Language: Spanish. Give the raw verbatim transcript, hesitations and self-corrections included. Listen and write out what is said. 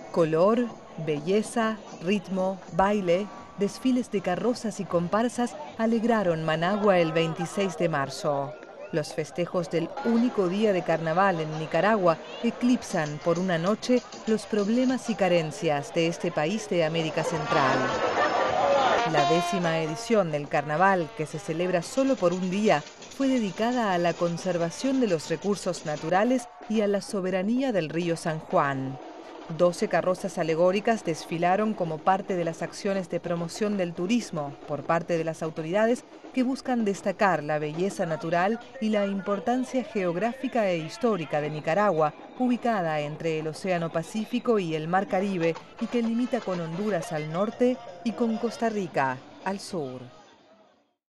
Color, belleza, ritmo, baile, desfiles de carrozas y comparsas alegraron Managua el veintiséis de marzo. Los festejos del único día de carnaval en Nicaragua eclipsan por una noche los problemas y carencias de este país de América Central. La décima edición del carnaval, que se celebra solo por un día, fue dedicada a la conservación de los recursos naturales y a la soberanía del río San Juan. Doce carrozas alegóricas desfilaron como parte de las acciones de promoción del turismo por parte de las autoridades que buscan destacar la belleza natural y la importancia geográfica e histórica de Nicaragua, ubicada entre el Océano Pacífico y el Mar Caribe y que limita con Honduras al norte y con Costa Rica al sur.